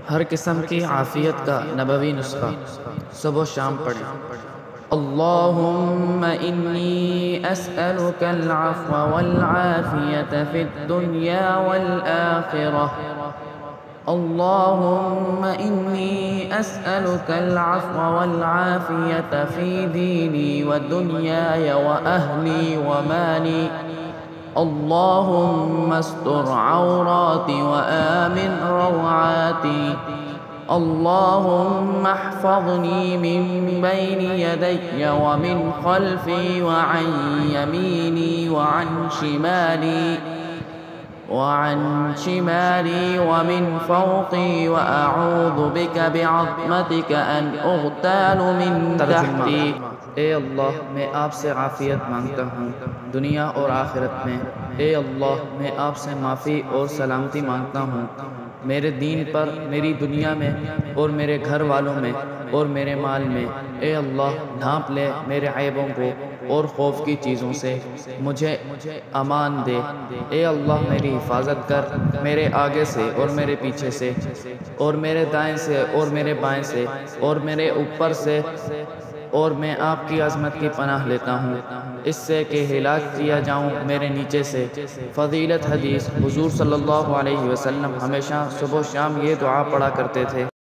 हर किस्म की आफ़ियत का नबवी नुस्खा सुबह शाम पढ़ें। अल्लाहुम्मा इन्नी अस्अलुकल अफ़्व वल आफ़ियत फ़िद दुनिया वल आख़िरह। अल्लाहुम्मा इन्नी अस्अलुकल अफ़्व वल आफ़ियत फ़ी दीनी व दुनियाय व अहली व माली। अल्लाहुम्मा अस्तर औराती व आमिन रौआती। अल्लाहुम्मा अहफ़ज़नी मिन बैनि यदैया व मिन ख़ल्फ़ी व अन यमीनी व अन शिमाली व मिन फ़ौक़ी व अऊज़ु बिका बिअज़्मतिका अन उग़्ताल मिन तहती। ए अल्लाह, मैं आपसे आफ़ियत मांगता हूँ दुनिया और आखिरत में। ए अल्लाह, मैं आपसे माफ़ी और सलामती मांगता हूँ मेरे दीन पर, मेरी दुनिया में और मेरे घर वालों में और मेरे माल में। ए अल्लाह, ढांप ले मेरे ऐबों को और खौफ की चीज़ों से, मुझे अमान दे। ए अल्लाह, मेरी हिफाजत कर मेरे आगे से और मेरे पीछे से और मेरे दाएं से और मेरे बाएं से और मेरे ऊपर से। और मैं आपकी अज़मत की पनाह लेता हूँ इससे कि हिलाक किया जाऊँ मेरे नीचे से। फ़ज़ीलत हदीस, हुज़ूर सल्लल्लाहु अलैहि वसल्लम हमेशा सुबह शाम ये दुआ पढ़ा करते थे।